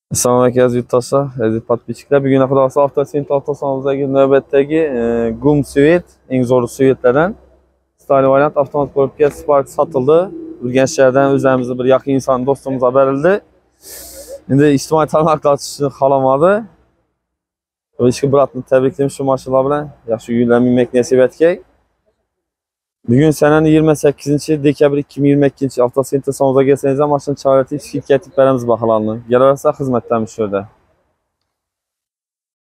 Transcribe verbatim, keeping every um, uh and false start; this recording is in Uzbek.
Assalomu alaykum aziz yurtdoshlar, aziz podpisчиklar. Bugun xudosi avtosent avtosalonidagi navbatdagi Gum Svet, eng zo'r Svetlardan style variant avtomat korpusga Spark sotildi. Urganch shahridan o'zimizni bir yaqin inson do'stimizga berildi. Endi ijtimoiy tarmoqlar chiqishni xohlamadi. O'shga bratni tabriklayman shu mashinalar bilan. Yaxshi kunlarni nasib etgay. Bugun sananing yigirma sakkizinchi dekabr ikki ming yigirma ikkinchi avtosent saloniga kelsangiz, mashina chaqirib, skidga aytib beramiz baholarni. Kelaversa xizmatdamiz shu yerda.